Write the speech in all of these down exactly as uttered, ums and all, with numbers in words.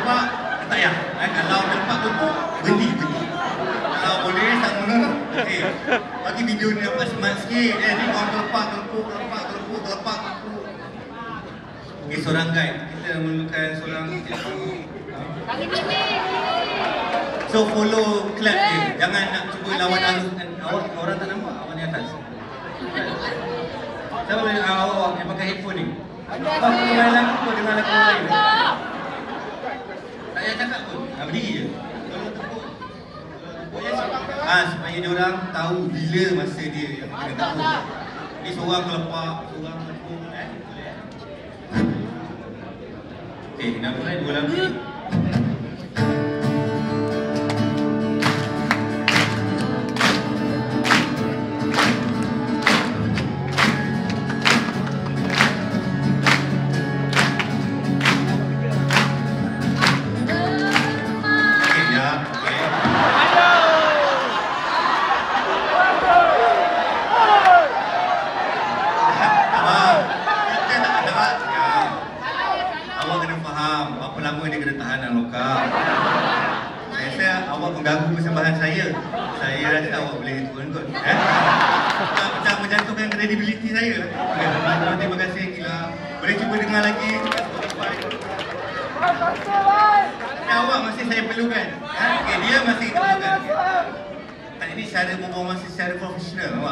nampak, tak payah. Eh, kalau nampak kumpul, berhenti, berhenti. Kalau boleh, sama. Okey. Bagi video ni nampak smart sikit. Eh, ni orang terlepak, terlepuk, terlepak, terlepuk, terlepak, terlepuk. Okey, seorang guide. Kita memerlukan seorang... So, follow clap dia. Jangan nak cuba lawan arus. Awak, orang tak nampak, awak ni atas. Siapa boleh awak yang pakai headphone ni? Awak dengar lagu pun, dengar lagu lain. Tak payah cakap pun. Ha, berdiri je. Kalau tepuk. Ah, supaya dia orang tahu bila masa dia yang kena tepuk. Ni seorang kelepak, seorang tepuk. Eh? Okey, nak mulai dua lagu ni. Mengganggu persembahan saya. Saya rasa awak boleh turun kot. Eh? Macam menjatuhkan kredibiliti saya. Okay, terima kasih gila. Boleh cuba dengar lagi dekat Spotify. Tapi awak masih saya perlukan. Eh? Okay, dia masih kita perlukan. Tak, ini cara berbual masih secara profesional awak.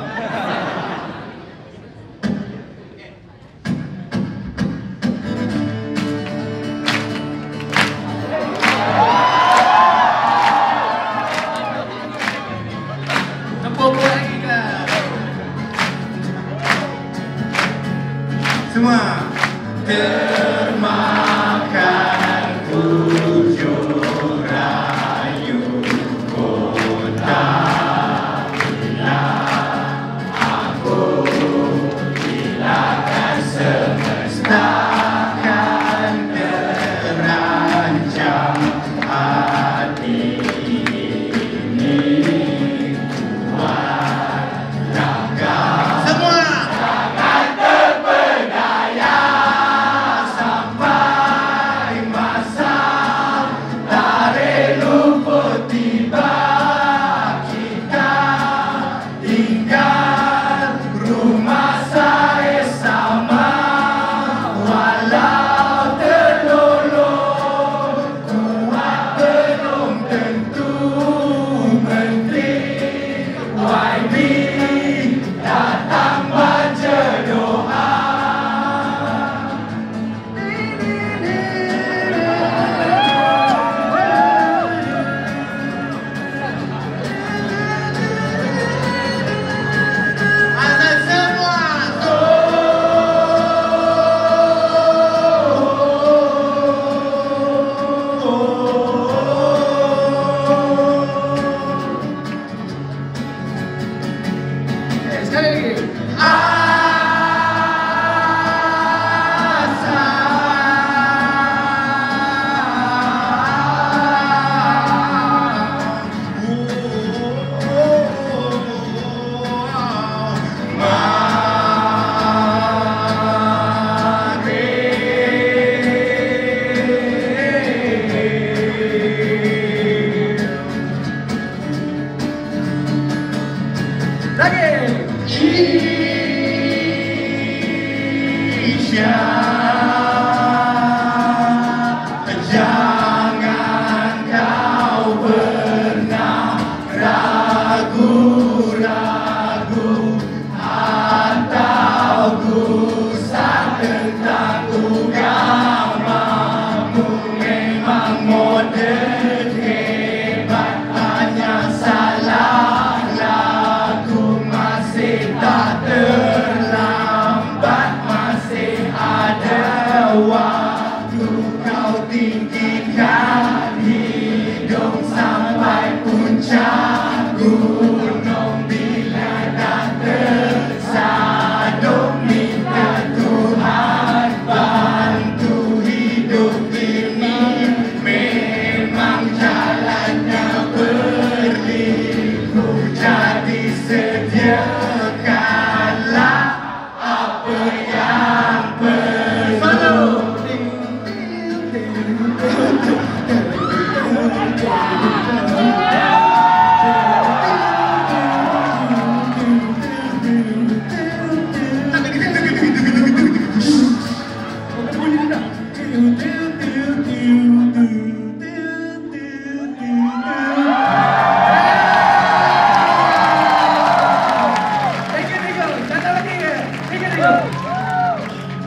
Semua termakan tujuh rayu kota bila aku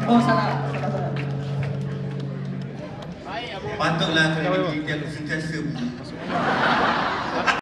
Oh, salah. Salah, salah. Patutlah kredibiliti aku sentiasa buruk.